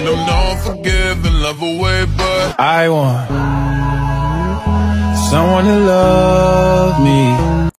I'm not forgiving, love away, but I want someone to love me.